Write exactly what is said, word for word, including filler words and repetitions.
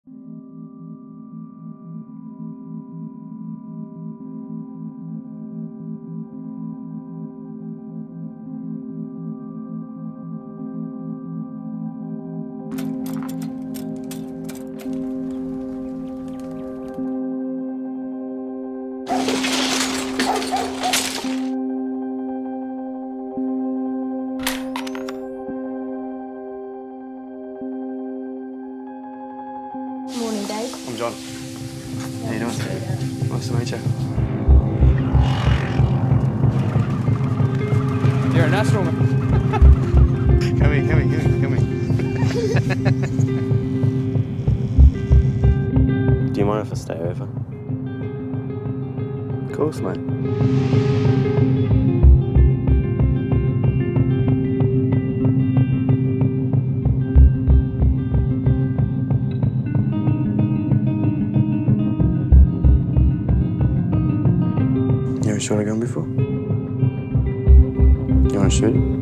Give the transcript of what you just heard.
Morning, Dave. I'm John. How you doing? Nice to meet you. You're a natural man. Come here, come here, come here, come here. Do you mind if I stay over? Of course, mate. You ever shot a gun before? You want to shoot it?